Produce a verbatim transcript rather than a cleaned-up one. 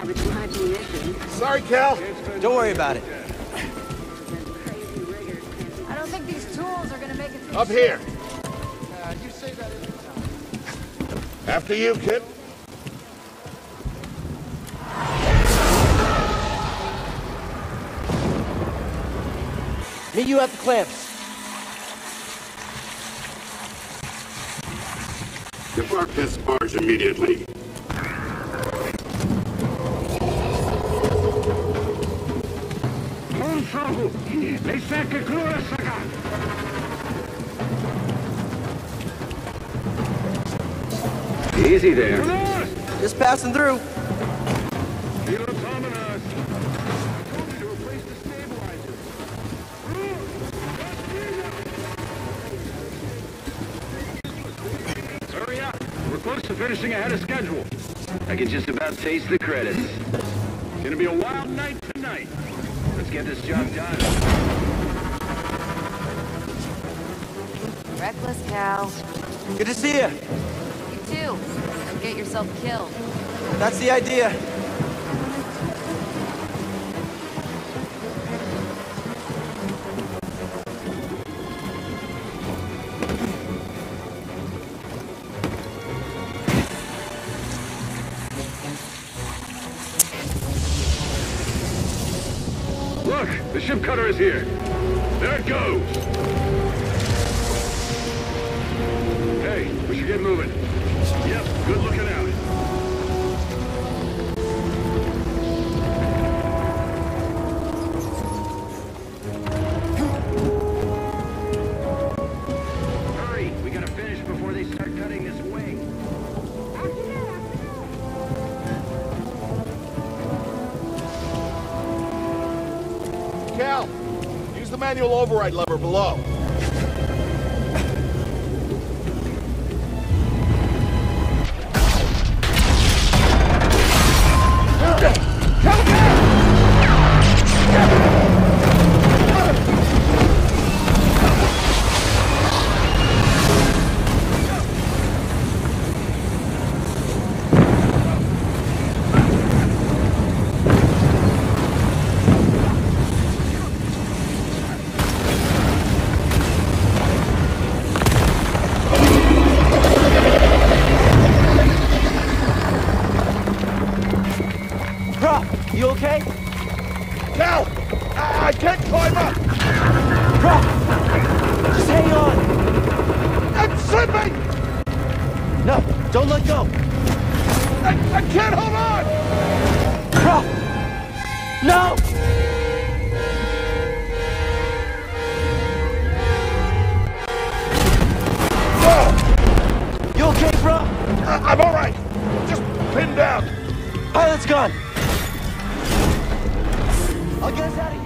Sorry, Cal. Don't worry about it. I don't think these tools are gonna make it through. Up here. Uh, you say that every time. After you, kid. Meet you at the clamps. Depart this barge immediately. Easy there. Just passing through. Hurry up. We're close to finishing ahead of schedule. I can just about taste the credits. It's gonna be a wild night tonight. Let's get this job done. Reckless, Cal. Good to see you. You too. Don't get yourself killed. That's the idea. Look, the ship cutter is here. There it goes. Hey, we should get moving. Yep, good looking out. Hurry, we gotta finish before they start cutting this wing. Cal, use the manual override lever below. You okay? Cal! I, I can't climb up! Rock! Just hang on! I'm slipping! No, don't let go! I, I can't hold on! Rock! No! Whoa! You okay, bro? I, I'm all right. Just pinned down. Pilot's gone! I'll get us out of here!